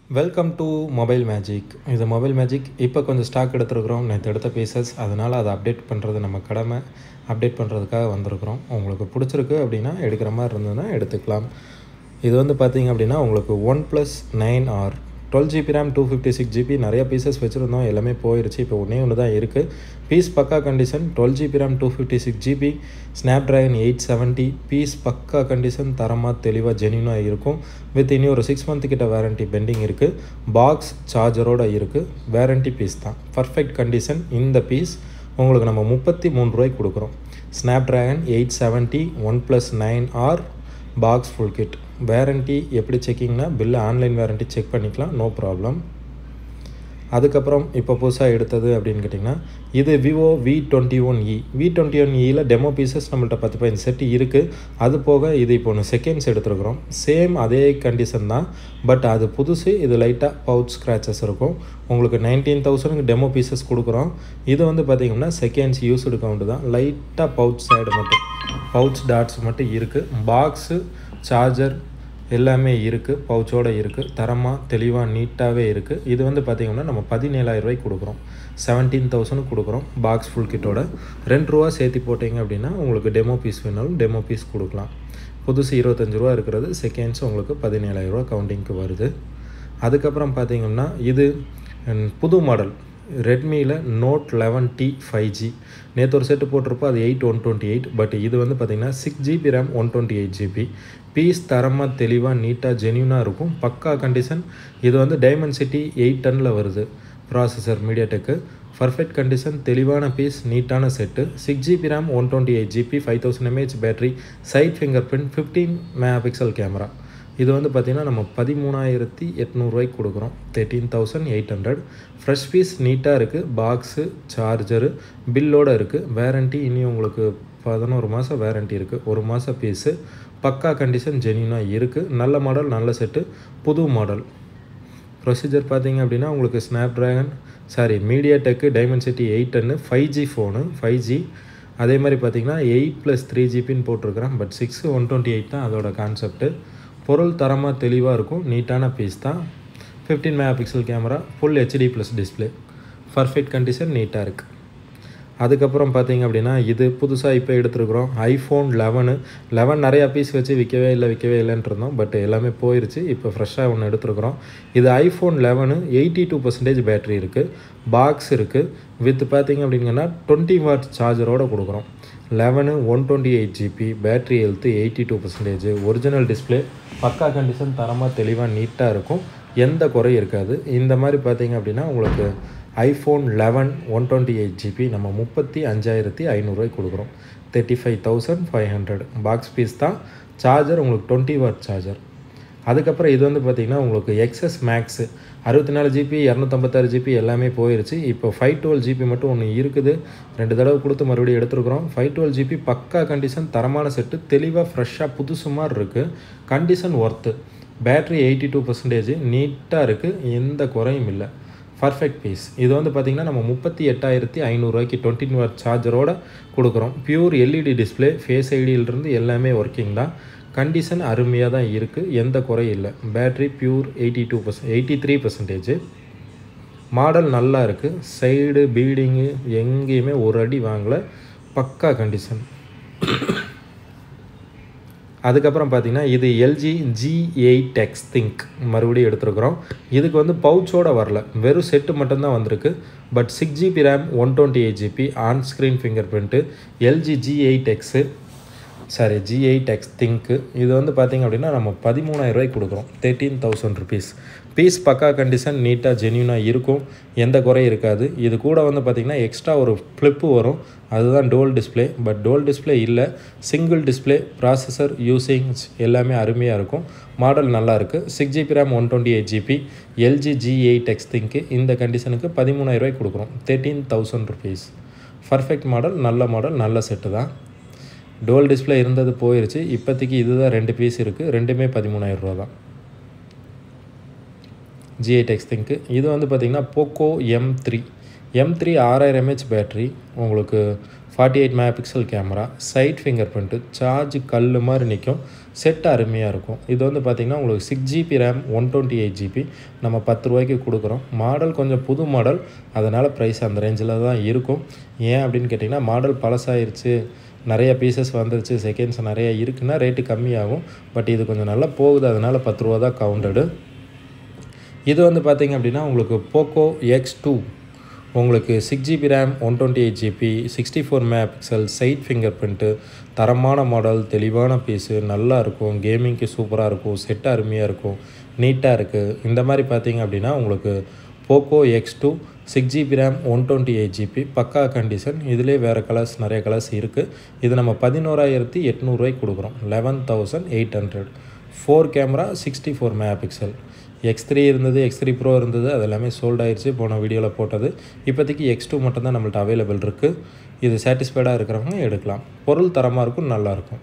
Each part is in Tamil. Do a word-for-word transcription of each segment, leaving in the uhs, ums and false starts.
Welcome to mobile magic. இது மொபைல் மேஜிக். இப்போ கொஞ்சம் ஸ்டாக் எடுத்துருக்குறோம். நேற்று எடுத்த பீசஸ், அதனால் அதை அப்டேட் பண்ணுறது நம்ம கடமை. அப்டேட் பண்ணுறதுக்காக வந்திருக்கிறோம். உங்களுக்கு பிடிச்சிருக்கு அப்படின்னா எடுக்கிற மாதிரி இருந்ததுன்னா எடுத்துக்கலாம். இது வந்து பார்த்திங்க அப்படின்னா உங்களுக்கு OnePlus nine R twelve GB RAM two fifty six GB நிறைய பீசஸ் வச்சுருந்தோம். எல்லாமே போயிடுச்சு. இப்போ ஒன்றே ஒன்று தான் இருக்குது. பீஸ் பக்கா condition. Twelve GB RAM two fifty six GB Snapdragon eight seventy piece பக்கா கண்டிஷன். தரமாக தெளிவாக ஜென்யூனாக இருக்கும். வித் இனி ஒரு சிக்ஸ் மந்த் கிட்ட வேரண்ட்டி பெண்டிங் இருக்குது. பாக்ஸ் சார்ஜரோடு இருக்குது. வேரண்ட்டி பீஸ் தான். Perfect condition. இந்த பீஸ் உங்களுக்கு நம்ம முப்பத்தி மூணு ரூபாய்க்கு கொடுக்குறோம். Snapdragon eight seventy OnePlus nine R box full kit. Warranty எப்படி செக்கிங்னா பில்லு ஆன்லைன் வேரண்ட்டி செக் பண்ணிக்கலாம், நோ ப்ராப்ளம். அதுக்கப்புறம் இப்போ புதுசாக எடுத்தது அப்படின்னு கேட்டிங்கன்னா இது Vivo V twenty one E V twenty one இயில் டெமோ பீசஸ் நம்மள்ட்ட பத்து பதினஞ்சு செட்டு இருக்குது. அது போக இது இப்போ ஒன்று செகண்ட்ஸ் எடுத்துருக்குறோம். சேம் அதே கண்டிஷன் தான், பட் அது புதுசு. இது லைட்டாக பவுச் ஸ்க்ராச்சஸ் இருக்கும். உங்களுக்கு நைன்டீன் தௌசண்ட்க்கு டெமோ பீசஸ் கொடுக்குறோம். இது வந்து பார்த்திங்கன்னா செகண்ட்ஸ் யூஸ்டு கவுண்ட்டு தான். லைட்டாக பவுச் சைடு மட்டும் பவுச் டாட்ஸ் மட்டும் இருக்குது. பாக்ஸு சார்ஜர் எல்லாமே இருக்குது. பவுச்சோடு இருக்குது. தரமாக தெளிவாக நீட்டாகவே இருக்குது. இது வந்து பார்த்திங்கன்னா நம்ம பதினேழாயிரம் ரூபாய்க்கு கொடுக்குறோம். செவன்டீன் தௌசண்ட் கொடுக்குறோம் பாக்ஸ் ஃபுல் கிட்டோட. ரெண்டு ரூபா சேர்த்து போட்டிங்க அப்படின்னா உங்களுக்கு டெமோ பீஸ் வேணாலும் டெமோ பீஸ் கொடுக்கலாம். புதுசு இருபத்தஞ்சி ரூபா இருக்கிறது. செகண்ட்ஸ் உங்களுக்கு பதினேழாயிரம் ரூபா கவுண்டிங்க்கு வருது. அதுக்கப்புறம் பார்த்திங்கன்னா இது புது மாடல் ரெட்மியில் note eleven T five G. நேற்று ஒரு செட்டு போட்டிருப்போம், அது eight one twenty eight but இது வந்து பார்த்திங்கன்னா six GB RAM one twenty eight GB. Piece தரமாக தெளிவாக நீட்டாக ஜென்யூனாக இருக்கும். பக்கா கண்டிஷன். இது வந்து டைமண்ட் சிட்டி எயிட் டன்னில் வருது. Processor MediaTek. Perfect condition. தெளிவான பீஸ். நீட்டான set. Six GB RAM one twenty eight GB five thousand mAh battery. Side fingerprint. Fifteen mega pixel camera. இது வந்து பார்த்திங்கன்னா நம்ம பதிமூணாயிரத்தி எட்நூறுரூவாய்க்கு கொடுக்குறோம். Thirteen thousand eight hundred. Fresh piece நீட்டாக இருக்குது. பாக்ஸு சார்ஜரு பில்லோடு இருக்குது. வேரண்ட்டி இனி உங்களுக்கு பதினோரு மாதம் வேரண்ட்டி இருக்குது. ஒரு மாதம் பீஸு. பக்கா கண்டிஷன் ஜென்யூனாக இருக்குது. நல்ல மாடல், நல்ல செட்டு, புது மாடல். ப்ரொசீஜர் பார்த்திங்க அப்படின்னா உங்களுக்கு Snapdragon sorry MediaTek Dimensity eight ten five G phone five G. அதே மாதிரி பார்த்திங்கன்னா எயிட் ப்ளஸ் த்ரீ ஜிபின்னு போட்டிருக்கிறேன். But six one twenty eight தான் அதோட கான்செப்ட்டு. பொருள் தரமாக தெளிவாக இருக்கும். நீட்டான பீஸ் தான். Fifteen mega pixel camera. Full HD plus display. Perfect condition. நீட்டாக இருக்குது. அதுக்கப்புறம் பார்த்திங்க அப்படின்னா இது புதுசாக இப்போ எடுத்துருக்குறோம். ஐஃபோன் லெவனு லெவன் நிறையா பீஸ் வச்சு விற்கவே இல்லை விற்கவே இல்லைன்ட்டு இருந்தோம். பட் எல்லாமே போயிடுச்சு. இப்போ ஃப்ரெஷ்ஷாக ஒன்று எடுத்துருக்குறோம். இது iPhone eleven eighty two percentage battery இருக்குது. பாக்ஸ் இருக்குது. வித் பார்த்திங்க அப்படிங்கன்னா டுவெண்ட்டி வாட் சார்ஜரோடு கொடுக்குறோம். Eleven one twenty eight GB battery health eighty two percentage. Original display. பக்கா கண்டிஷன். தரமாக தெளிவாக நீட்டாக இருக்கும். எந்த குறையும் இருக்காது. இந்த மாதிரி பார்த்திங்க அப்படின்னா உங்களுக்கு iPhone eleven one twenty eight GB நம்ம முப்பத்தி அஞ்சாயிரத்தி ஐநூறுரூவாய்க்கு கொடுக்குறோம். Thirty five thousand five hundred. Box piece தான். சார்ஜர் உங்களுக்கு டுவெண்ட்டி வாட் சார்ஜர். அதுக்கப்புறம் இது வந்து பார்த்திங்கன்னா உங்களுக்கு எக்ஸஸ் மேக்ஸு அறுபத்தி நாலு ஜிபி இரநூத்தம்பத்தாறு ஜிபி எல்லாமே போயிடுச்சு. இப்போ ஃபைவ் டுவெல் ஜிபி மட்டும் ஒன்று இருக்குது. ரெண்டு தடவை கொடுத்து மறுபடியும் எடுத்துருக்குறோம். ஃபைவ் டுவெல் ஜிபி பக்கா கண்டிஷன். தரமான செட்டு. தெளிவாக ஃப்ரெஷ்ஷாக புதுசு மாதிரி இருக்குது. Condition worth. Battery eighty two percentage நீட்டாக இருக்குது. எந்த குறையும் இல்லை. Perfect piece. இது வந்து பார்த்திங்கன்னா நம்ம முப்பத்தி எட்டாயிரத்தி ஐநூறுரூவாய்க்கு டுவெண்ட்டி வாட் சார்ஜரோடு கொடுக்குறோம். Pure LED display. ஃபேஸ் ஐடியிலிருந்து எல்லாமே ஒர்க்கிங் தான். கண்டிஷன் அருமையாக தான் இருக்குது. எந்த குறையும் இல்லை. Battery pure eighty two percent eighty three percentage. Model நல்லா இருக்குது. சைடு பீடிங்கு எங்கேயுமே ஒரு அடி வாங்கலை. பக்கா கண்டிஷன். அதுக்கப்புறம் பார்த்திங்கன்னா இது LG G eight X ThinQ மறுபடியும் எடுத்துருக்குறோம். இதுக்கு வந்து பவுச்சோடு வரல, வெறும் செட்டு மட்டும்தான் வந்திருக்கு. But six GB RAM one twenty eight GB on screen fingerprint. LG G eight X sorry G eight X ThinQ. இது வந்து பார்த்திங்க அப்படின்னா நம்ம பதிமூணாயிரம் ரூபாய்க்கு கொடுக்குறோம். Thirteen thousand rupees. பீஸ் பக்கா கண்டிஷன். நீட்டாக ஜென்யூனாக இருக்கும். எந்த குறையும் இருக்காது. இது கூட வந்து பார்த்திங்கன்னா எக்ஸ்ட்ரா ஒரு ஃப்ளிப்பு வரும். அதுதான் dual display. But dual display இல்லை, சிங்கிள் டிஸ்பிளே. ப்ராசஸர் யூசிங்ஸ் எல்லாமே அருமையாக இருக்கும். மாடல் நல்லாயிருக்கு. Six GB RAM one twenty eight GB LG G eight X ThinQ. இந்த கண்டிஷனுக்கு பதிமூணாயிரம் ரூபாய்க்கு கொடுக்குறோம். Thirteen thousand rupees. Perfect model. நல்ல மாடல், நல்ல செட்டு தான். டோல் டிஸ்பிளே இருந்தது போயிடுச்சு. இப்போதைக்கு இதுதான் ரெண்டு பீஸ் இருக்குது. ரெண்டுமே பதிமூணாயிரம் ரூபா தான். G eight X ThinQ. இது வந்து பார்த்திங்கன்னா Poco M three M three ஆறாயிரம் எம்ஏஹெச் பேட்ரி. உங்களுக்கு forty eight mega pixel camera, side fingerprint, charge கல் மாதிரி நிற்கும், செட் அருமையாக இருக்கும். இது வந்து பார்த்திங்கன்னா உங்களுக்கு six GB RAM one twenty eight GB நம்ம பத்து ரூபாய்க்கு கொடுக்குறோம். மாடல் கொஞ்சம் புது மாடல், அதனால் ப்ரைஸ் அந்த ரேஞ்சில் தான் இருக்கும். ஏன் அப்படின்னு கேட்டிங்கன்னா மாடல் பழசாயிருச்சு, நிறைய பீசஸ் வந்துருச்சு, செகண்ட்ஸ் நிறையா இருக்குன்னா ரேட்டு கம்மியாகும். பட் இது கொஞ்சம் நல்லா போகுது, அதனால் பத்து ரூபா தான் கவுண்டடு. இது வந்து பார்த்திங்க அப்படின்னா உங்களுக்கு போக்கோ எக்ஸ் டூ உங்களுக்கு six GB RAM one twenty eight GB sixty four mega pixel side fingerprint, தரமான மாடல், தெளிவான பீஸு, நல்லா இருக்கும், கேமிங்க்கு சூப்பராக இருக்கும், செட் அருமையாக இருக்கும், நீட்டாக இருக்குது. இந்த மாதிரி பார்த்திங்க அப்படின்னா உங்களுக்கு Poco X two six GB RAM one twenty eight GB பக்கா கண்டிஷன். இதிலே வேறு கலர்ஸ் நிறைய கலர்ஸ் இருக்குது. இது நம்ம பதினோராயிரத்தி எட்நூறுரூவாய்க்கு கொடுக்குறோம். Eleven thousand eight hundred. Four camera sixty four mega pixel. X three இருந்தது, எக்ஸ் த்ரீ ப்ரோ இருந்தது, அது எல்லாமே சோல்ட் ஆயிடுச்சு போன வீடியோவில் போட்டது. இப்போதைக்கு எக்ஸ் டூ மட்டும் தான் நம்மள்ட்ட அவைலபிள் இருக்குது. இது சாட்டிஸ்ஃபைடாக இருக்கிறவங்க எடுக்கலாம். பொருள் தரமாக இருக்கும், நல்லாயிருக்கும்.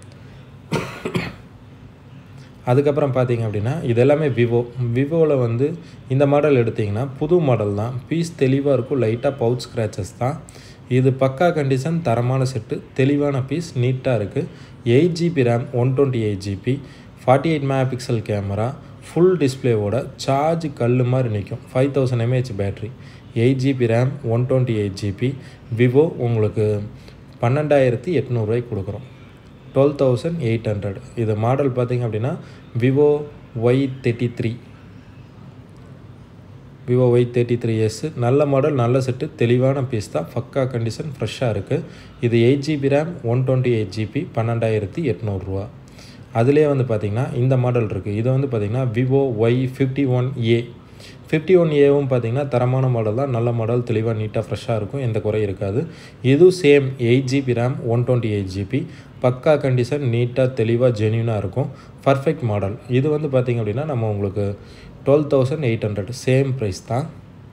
அதுக்கப்புறம் பார்த்திங்க அப்படின்னா இது எல்லாமே விவோ. விவோவில் வந்து இந்த மாடல் எடுத்திங்கன்னா புது மாடல் தான், பீஸ் தெளிவாக இருக்கும், லைட்டாக பவுச் ஸ்க்ராச்சஸ் தான். இது பக்கா கண்டிஷன், தரமான செட்டு, தெளிவான பீஸ், நீட்டாக இருக்குது. Eight GB RAM one twenty eight GB forty eight mega pixel camera, full டிஸ்பிளேவோட, சார்ஜ் கல் மாதிரி நிற்கும், five thousand mAh battery, eight GB RAM one twenty eight GB Vivo உங்களுக்கு பன்னெண்டாயிரத்தி எட்நூறுரூவாய்க்கு கொடுக்குறோம். Twelve thousand eight hundred. இது மாடல் பார்த்திங்க அப்படின்னா Vivo Y thirty three Vivo Y thirty three S. நல்ல மாடல், நல்ல செட்டு, தெளிவான பீஸ் தான், பக்கா கண்டிஷன், ஃப்ரெஷ்ஷாக இருக்குது. இது eight GB RAM one twenty eight GB பன்னெண்டாயிரத்தி எட்நூறுரூவா. அதிலே வந்து பார்த்திங்கன்னா இந்த மாடல் இருக்குது. இது வந்து பார்த்திங்கன்னா Vivo Y fifty one A fifty one ஏவும் பார்த்திங்கன்னா தரமான மாடல் தான், நல்ல மாடல், தெளிவாக நீட்டாக ஃப்ரெஷ்ஷாக இருக்கும், எந்த குறையும் இருக்காது. இதுவும் same eight GB RAM one twenty eight GB பக்கா கண்டிஷன், நீட்டாக தெளிவாக ஜென்யூனாக இருக்கும், பர்ஃபெக்ட் மாடல். இது வந்து பார்த்திங்க அப்படின்னா நம்ம உங்களுக்கு twelve thousand eight hundred same price தான்.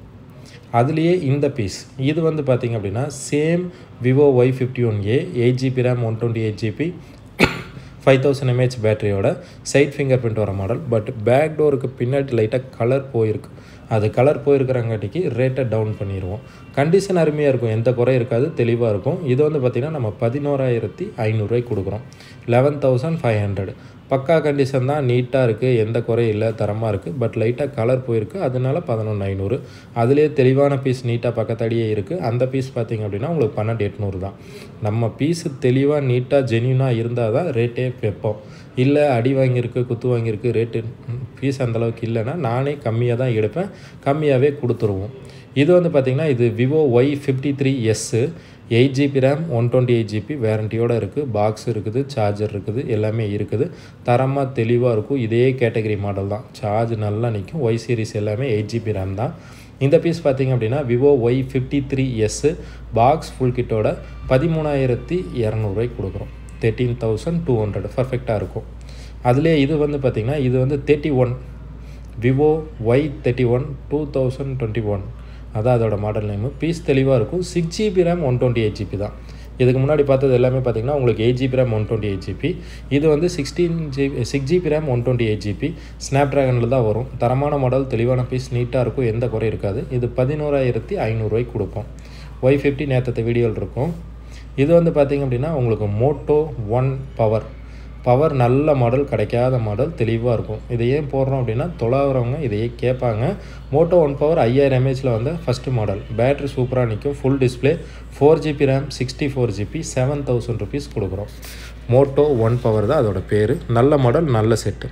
அதுலேயே இந்த பீஸ் இது வந்து பார்த்திங்க அப்படின்னா same Vivo Y fifty one A eight GB RAM one twenty eight GB five thousand mAh பேட்டரியோட சைட் ஃபிங்கர் பிரிண்ட் வர மாடல். பட் பேக் டோருக்கு பின்னாடி லைட்டாக கலர் போயிருக்கு, அது கலர் போயிருக்கிறங்காட்டிக்கு ரேட்டை டவுன் பண்ணிடுவோம். கண்டிஷன் அருமையாக இருக்கும், எந்த குறை இருக்காது, தெளிவாக இருக்கும். இது வந்து பார்த்திங்கன்னா நம்ம பதினோராயிரத்தி ஐநூறுரூவாய்க்கு கொடுக்குறோம். Eleven thousand five hundred. பக்கா கண்டிஷன் தான், நீட்டாக இருக்குது, எந்த குறையும் இல்லை, தரமாக இருக்குது. பட் லைட்டாக கலர் போயிருக்கு, அதனால பதினொன்று ஐநூறு. அதிலே தெளிவான பீஸ் நீட்டாக பக்கத்தடியே இருக்குது. அந்த பீஸ் பார்த்திங்க அப்படின்னா உங்களுக்கு பன்னெண்டு எட்நூறு தான். நம்ம பீஸு தெளிவாக நீட்டாக ஜென்யூனாக இருந்தால் தான் ரேட்டே வைப்போம். இல்லை அடி வாங்கியிருக்கு, குத்து வாங்கியிருக்கு, ரேட்டு பீஸ் அந்தளவுக்கு இல்லைன்னா நானே கம்மியாக தான் எடுப்பேன், கம்மியாகவே கொடுத்துருவோம். இது வந்து பார்த்திங்கன்னா இது Vivo Y fifty three S eight GB RAM one twenty eight GB வேரண்டியோடு இருக்குது, பாக்ஸ் இருக்குது, சார்ஜர் இருக்குது, எல்லாமே இருக்குது, தரமாக தெளிவாக இருக்கும். இதே கேட்டகரி மாடல் தான், சார்ஜ் நல்லா நிற்கும். ஒய் சீரிஸ் எல்லாமே எயிட் ஜிபி ரேம் தான். இந்த பீஸ் பார்த்திங்க அப்படின்னா Vivo Y fifty three S box full கிட்டோட பதிமூணாயிரத்தி இரநூறுவாய்க்கு கொடுக்குறோம். தேர்ட்டீன் தௌசண்ட் டூ ஹண்ட்ரட் பர்ஃபெக்டாக இருக்கும். அதிலே இது வந்து பார்த்திங்கன்னா இது வந்து thirty one Vivo Y thirty one two thousand twenty one அதான் அதோட மாடல் நேமு. பீஸ் தெளிவாக இருக்கும். Six GB RAM one twenty eight GB தான். இதுக்கு முன்னாடி பார்த்தது எல்லாமே பார்த்திங்கன்னா உங்களுக்கு eight GB RAM one twenty eight GB. இது வந்து sixteen GB six GB RAM one twenty eight GB ஸ்னாப் ட்ராகனில் தான் வரும். தரமான மாடல், தெளிவான பீஸ், நீட்டாக இருக்கும், எந்த குறை இருக்காது. இது பதினோராயிரத்தி ஐநூறுரூவாய்க்கு கொடுப்போம். ஒய் ஃபிஃப்டி நேற்றத்தை வீடியோவில் இருக்கும். இது வந்து பார்த்திங்க அப்படின்னா உங்களுக்கு மோட்டோ ஒன் பவர் பவர் நல்ல மாடல், கிடைக்காத மாடல், தெளிவாக இருக்கும். இதை ஏன் போடுறோம் அப்படின்னா தொலாகிறவங்க இதையே கேட்பாங்க. மோட்டோ ஒன் பவர் ஐயாயிரம் எம்ஏஹெச்சில் வந்து ஃபஸ்ட்டு மாடல், பேட்ரி சூப்பராக நிற்கும், full display, four GB RAM sixty four GB seven thousand rupees கொடுக்குறோம். மோட்டோ ஒன் பவர் தான் அதோட பேர். நல்ல மாடல், நல்ல செட்டு.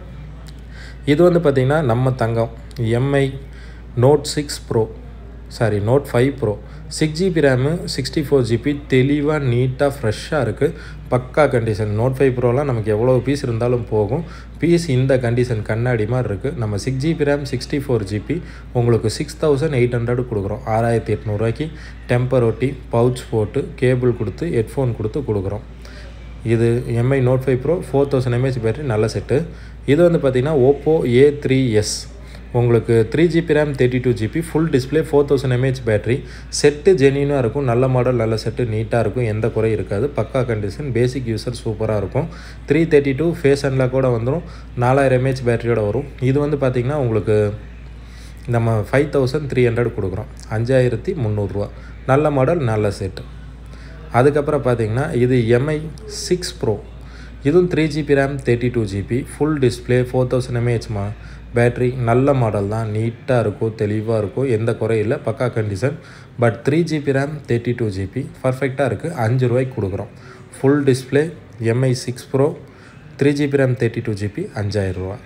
இது வந்து பார்த்திங்கன்னா நம்ம தங்கம் Mi note six pro sorry note five pro six GB RAM sixty four GB தெளிவாக நீட்டாக ஃப்ரெஷ்ஷாக இருக்குது, பக்கா கண்டிஷன். நோட் ஃபைவ் ப்ரோலாம் நமக்கு எவ்வளோ பீஸ் இருந்தாலும் போகும். பீஸ் இந்த கண்டிஷன் கண்ணாடி மாதிரி இருக்குது. நம்ம six GB RAM sixty four GB உங்களுக்கு சிக்ஸ் தௌசண்ட் எயிட் ஹண்ட்ரட் கொடுக்குறோம். ஆறாயிரத்தி எட்நூறுவாய்க்கு டெம்பர் ஒட்டி, பவுச் போட்டு, கேபிள் கொடுத்து, ஹெட்ஃபோன் கொடுத்து கொடுக்குறோம். இது Mi note five pro four thousand mAh battery, நல்ல செட்டு. இது வந்து பார்த்திங்கன்னா ஓப்போ ஏ த்ரீ எஸ் உங்களுக்கு three GB RAM thirty two GB full display four thousand mAh battery. Set ஜென்யூனாக இருக்கும், நல்ல மாடல், நல்ல செட்டு, நீட்டாக இருக்கும், எந்த குறை இருக்காது, பக்கா கண்டிஷன், பேசிக் யூசர் சூப்பராக இருக்கும். த்ரீ தேர்ட்டி டூ ஃபேஸ் அண்டில் கூட வந்துடும், நாலாயிரம் எம்ஏஹெச் பேட்டரியோட வரும். இது வந்து பார்த்திங்கன்னா உங்களுக்கு நம்ம ஃபைவ் தௌசண்ட் த்ரீ ஹண்ட்ரட் கொடுக்குறோம், அஞ்சாயிரத்தி முந்நூறுரூவா. நல்ல மாடல், நல்ல செட்டு. அதுக்கப்புறம் பார்த்தீங்கன்னா இது எம்ஐ சிக்ஸ் ப்ரோ, இதுவும் three GB RAM thirty two GB full display four thousand எம்ஏஹெச்மா பேட்ரி. நல்ல மாடல் தான், நீட்டாக இருக்கும், தெளிவாக இருக்கும், எந்த குறையும் இல்லை, பக்கா condition. But three GB RAM thirty two GB பர்ஃபெக்டாக இருக்குது. அஞ்சு ரூபாய்க்கு கொடுக்குறோம். Full display Mi six pro three GB RAM thirty two GB அஞ்சாயிரம் ரூபா.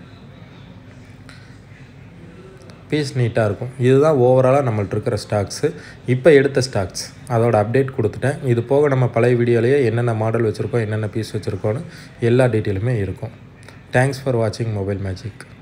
பீஸ் நீட்டாக இருக்கும். இதுதான் ஓவராலாக நம்மள்ட்ட இருக்கிற ஸ்டாக்ஸு. இப்போ எடுத்த ஸ்டாக்ஸ் அதோட அப்டேட் கொடுத்துட்டேன். இது போக நம்ம பழைய வீடியோலேயே என்னென்ன மாடல் வச்சுருக்கோம், என்னென்ன பீஸ் வச்சுருக்கோன்னு எல்லா டீட்டெயிலுமே இருக்கும். தேங்க்ஸ் ஃபார் வாட்சிங் மொபைல் மேஜிக்.